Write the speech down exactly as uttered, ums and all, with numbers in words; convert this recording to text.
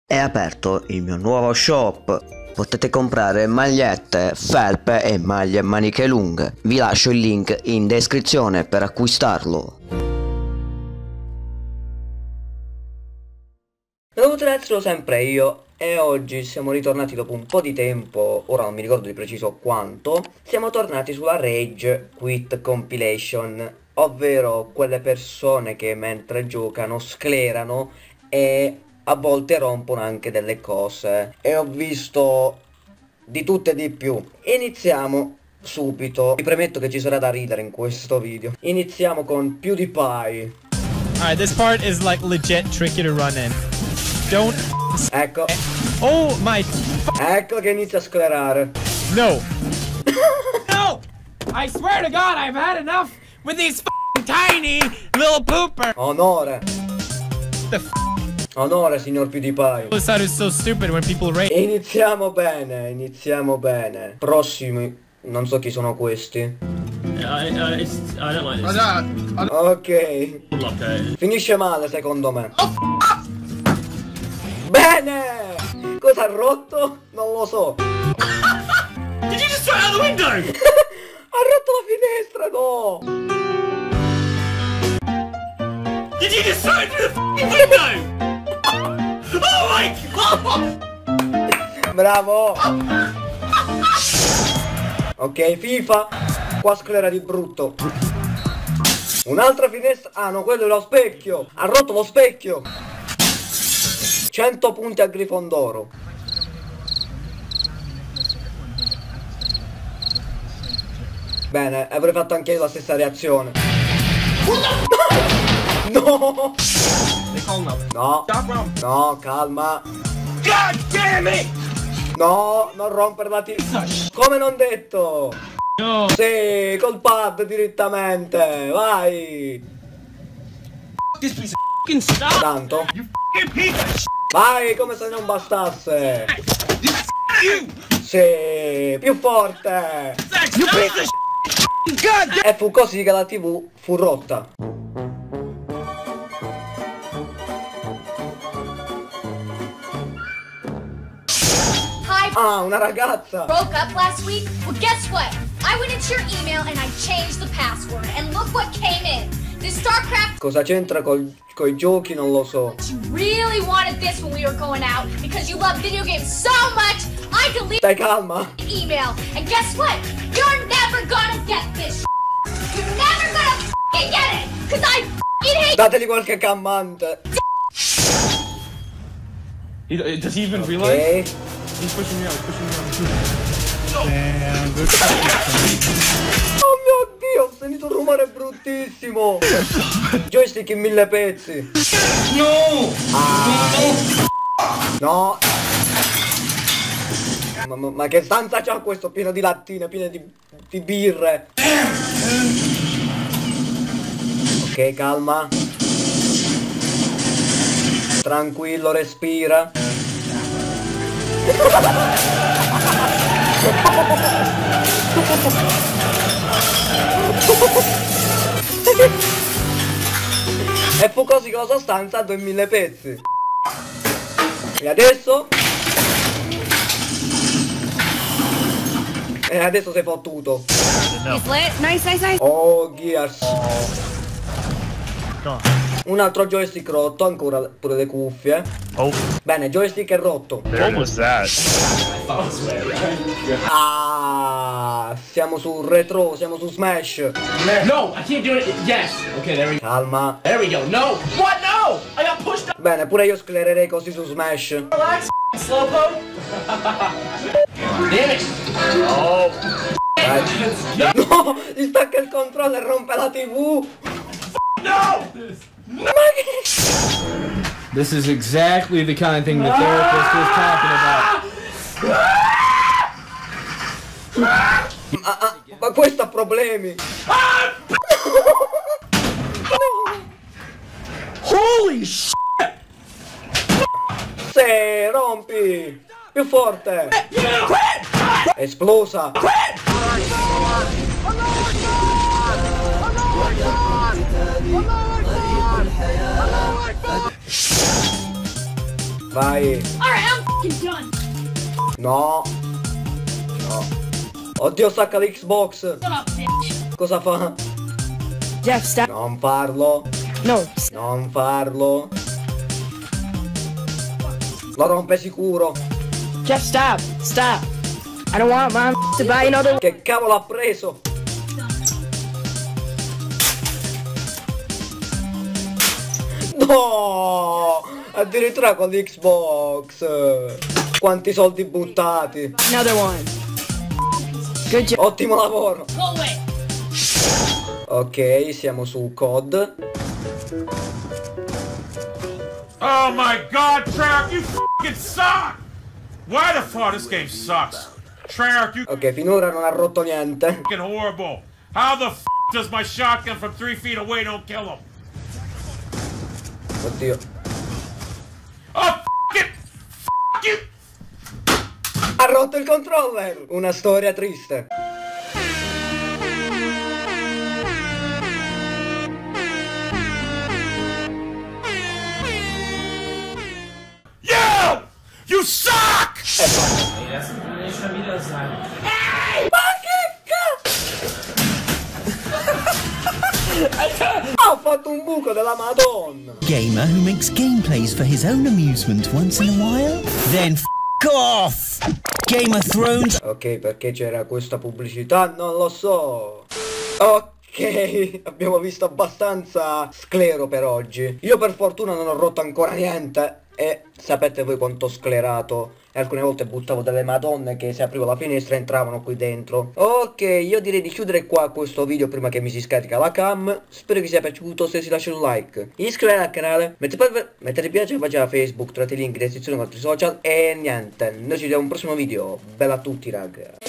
È aperto il mio nuovo shop. Potete comprare magliette, felpe e maglie a maniche lunghe. Vi lascio il link in descrizione per acquistarlo. Devo essere sempre io e oggi siamo ritornati dopo un po' di tempo, ora non mi ricordo di preciso quanto. Siamo tornati sulla Rage Quit Compilation, ovvero quelle persone che mentre giocano sclerano e a volte rompono anche delle cose. E ho visto di tutto e di più. Iniziamo subito. Vi premetto che ci sarà da ridere in questo video. Iniziamo con PewDiePie. Alright, this part is like legit tricky to run in. Don't. Ecco. Oh my. Ecco che inizia a sclerare. No. No. I swear to God, I've had enough with these tiny little pooper. Onore. The f Onore, signor PewDiePie. This sound is so stupid when people rate. Iniziamo bene, iniziamo bene. Prossimi, non so chi sono questi. I, I, it's, I don't like this. Ok. Okay. Finisce male secondo me. Bene! Cosa ha rotto? Non lo so. Did you just throw it out the window? Ha rotto la finestra, no! Did you just throw it through the f***ing window? Oh my God! Bravo! Ok, FIFA. Qua sclera di brutto. Un'altra finestra. Ah no, quello è lo specchio. Ha rotto lo specchio. cento punti a Grifondoro. Bene, avrei fatto anche io la stessa reazione. No! No! No, calma! God damn it! No, non rompere la tv. Come non detto! No. Sì, col pad direttamente, vai! This piece of f***ing stuff! Tanto? You f***ing piece of shit! Vai, come se non bastasse! You! Sì, più forte! You piece of shit! God! E fu così che la tv fu rotta. Hi. Ah, una ragazza! Broke up last week? Well, guess what? I went into your email and I changed the password, and look what came in. This StarCraft. Cosa c'entra col, coi giochi non lo so. You really wanted this when we were going out because you love video games so much. I deleted Stai calma? the email, and guess what? You're never gonna get this. You're never gonna f***ing get it, cause I f***ing hate. Dategli qualche calmante. He, does he even Ok. realize? He's pushing me out, he's pushing me out. Damn, good. Oh mio Dio, ho sentito un rumore bruttissimo. Joystick in mille pezzi. No! Ah. No. Ma, ma, ma che stanza c'ha questo pieno di lattine, pieno di, di birre? Ok, calma. Tranquillo, respira. E fu così che la sostanza andò in mille pezzi. E adesso? E adesso sei fottuto. Nice, nice, nice. Oh, Gears. Un altro joystick rotto, ancora pure le cuffie. Oh, Bene, joystick è rotto. what was that? Ah, siamo su retro, siamo su Smash. No, I can't do it. Yes. Okay, there we go. Calma. There we go. No. What? No! I got pushed up. Bene, pure io sclererei così su Smash. Relax, slowpoke. Damn it. Oh, Dai. No, gli stacca il controllo e rompe la tv. No! Ma che... This is exactly the kind of thing the therapist was talking about. Ma, ah, ma questo ha problemi. Holy shit! Se rompi. Più forte. Esplosa. Vai. Alright, I'm fucking done. No. No. Oddio, stacca l'Xbox. Shut up, bitch. Cosa fa? Jeff, stop. Non farlo. No. Non farlo. Lo rompe sicuro. Jeff, stop. Stop. I don't want mom to buy another. Che cavolo ha preso? No! Addirittura con l'Xbox. Quanti soldi buttati. Another one. Good job. Ottimo lavoro. Go away. Ok, siamo su C O D. Oh my god, Treyarch, you fucking suck! Why the fuck this game sucks? Treyarch, you Ok, finora non ha rotto niente. fucking horrible. How the f does my shotgun from three feet away don't kill him? Oddio. Oh, f it! F you! Ha rotto il controller! Una storia triste. You! You suck! Ha fatto un buco della Madonna! Gamer who makes gameplays for his own amusement once in a while? Then f*** off! Game of Thrones. Ok, perché c'era questa pubblicità? Non lo so. Ok, abbiamo visto abbastanza sclero per oggi. Io per fortuna non ho rotto ancora niente. E sapete voi quanto ho sclerato. E alcune volte buttavo delle madonne che se aprivo la finestra entravano qui dentro. Ok, io direi di chiudere qua questo video prima che mi si scarica la cam. Spero vi sia piaciuto. Se si lascia un like, iscrivetevi al canale, mettete, mettete piace e pagina Facebook, trovate i link in descrizione con altri social. E niente, noi ci vediamo al prossimo video. Bella a tutti raga.